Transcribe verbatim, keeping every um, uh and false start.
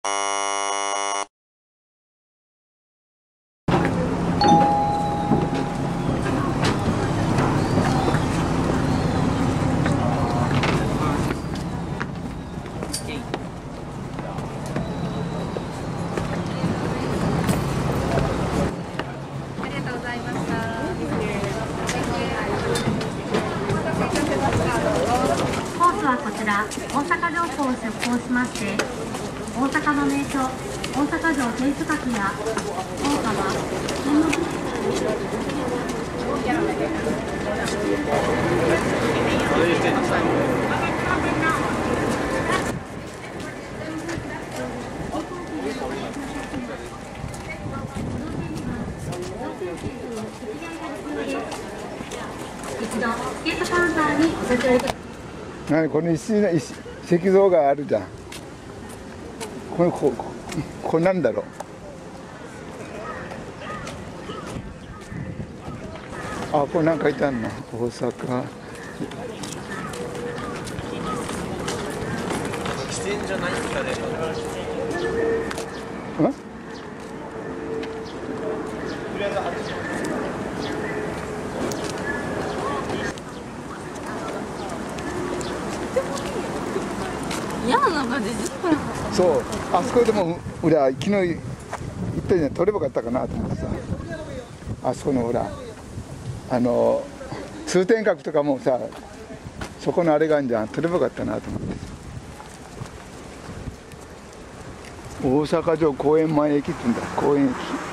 こちら大阪城港を出港しまして、大阪の名所大阪城天守閣や大川天皇一度チケットカウンターにお立ち寄りください。 何この石石石像があるじゃん。これこここれなんだろう。あ、これなんか書いてあるの。大阪。 汽船じゃないんですかね。 うん？ 嫌な中でそう、あそこでも俺は昨日行ったじゃん、取ればよかったかなと思ってさ、あそこのほらあの通天閣とかもさ、そこのあれがあるじゃん、取ればよかったなと思って。大阪城公園前駅って言うんだ、公園駅。